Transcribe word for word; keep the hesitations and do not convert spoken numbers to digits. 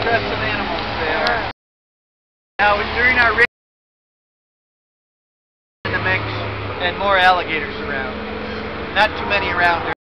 impressive animals they are. Now, during our race, in the mix, and more alligators around. Not too many around.